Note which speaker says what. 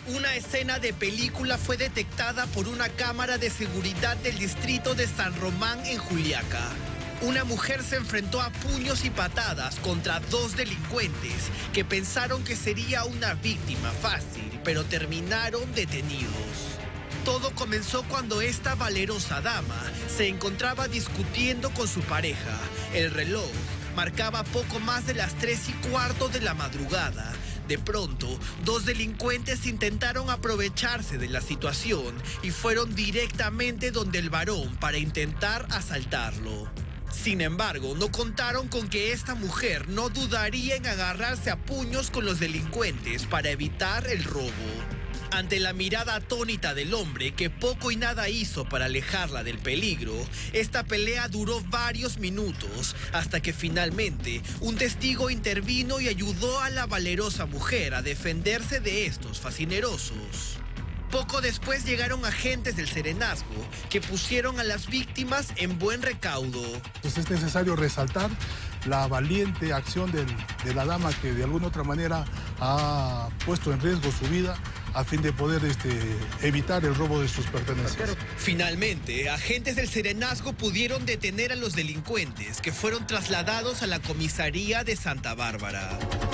Speaker 1: Una escena de película fue detectada por una cámara de seguridad del distrito de San Román en Juliaca. Una mujer se enfrentó a puños y patadas contra dos delincuentes que pensaron que sería una víctima fácil, pero terminaron detenidos. Todo comenzó cuando esta valerosa dama se encontraba discutiendo con su pareja. El reloj marcaba poco más de las 3:15 de la madrugada. De pronto, dos delincuentes intentaron aprovecharse de la situación y fueron directamente donde el varón para intentar asaltarlo. Sin embargo, no contaron con que esta mujer no dudaría en agarrarse a puños con los delincuentes para evitar el robo. Ante la mirada atónita del hombre, que poco y nada hizo para alejarla del peligro, esta pelea duró varios minutos, hasta que finalmente un testigo intervino y ayudó a la valerosa mujer a defenderse de estos fascinerosos. Poco después llegaron agentes del Serenazgo, que pusieron a las víctimas en buen recaudo.
Speaker 2: Es necesario resaltar la valiente acción de la dama, que de alguna otra manera ha puesto en riesgo su vida a fin de poder evitar el robo de sus pertenencias.
Speaker 1: Finalmente, agentes del Serenazgo pudieron detener a los delincuentes, que fueron trasladados a la comisaría de Santa Bárbara.